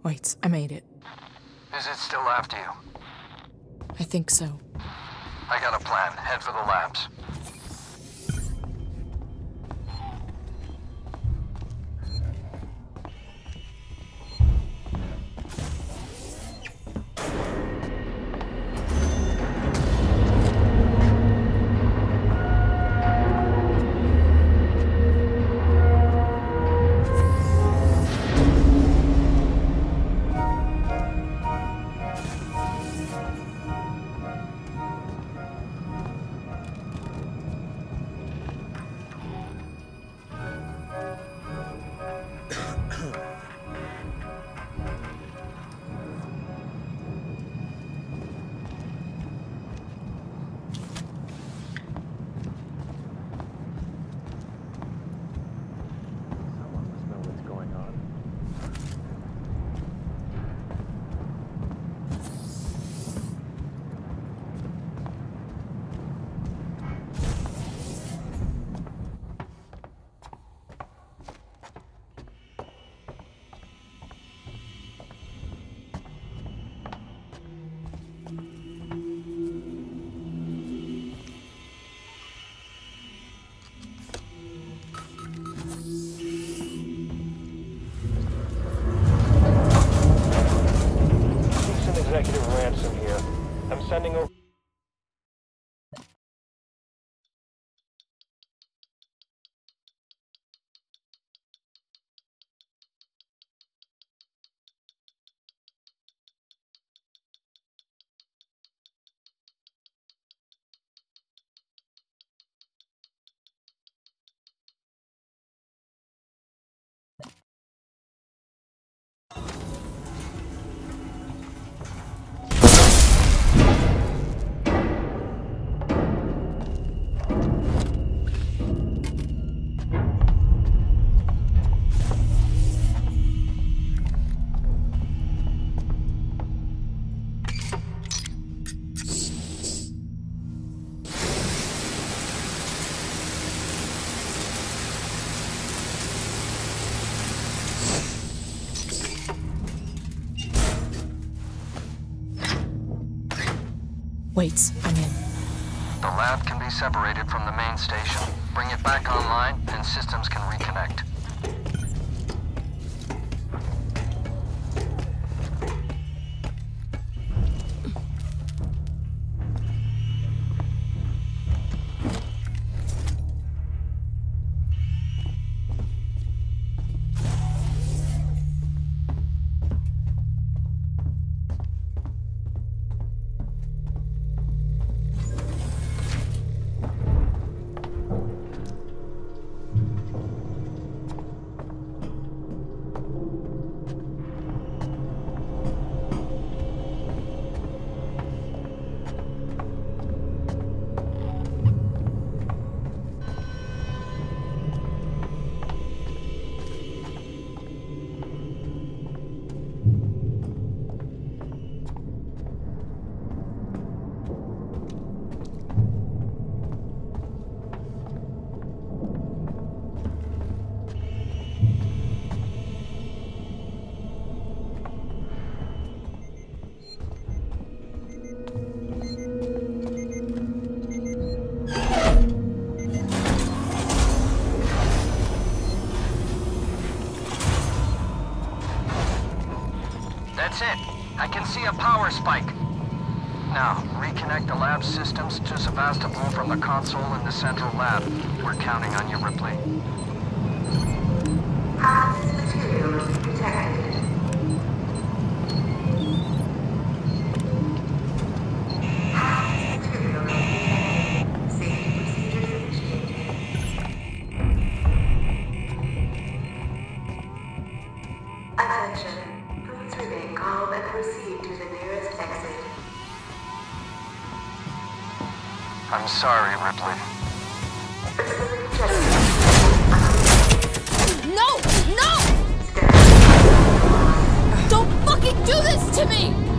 Wait, I made it. Is it still after you? I think so. I got a plan. Head for the labs. Executive Ransom here. I'm sending over... Wait, I'm in. The lab can be separated from the main station. Bring it back online, and systems can reconnect. That's it. I can see a power spike. Now, reconnect the lab systems to Sevastopol from the console in the central lab. We're counting on you, Ripley. Hazardous material detected. Hazardous material detected. Safety procedures initiated. Attention. Please remain calm and proceed to the nearest exit. I'm sorry, Ripley. No! No! Don't fucking do this to me!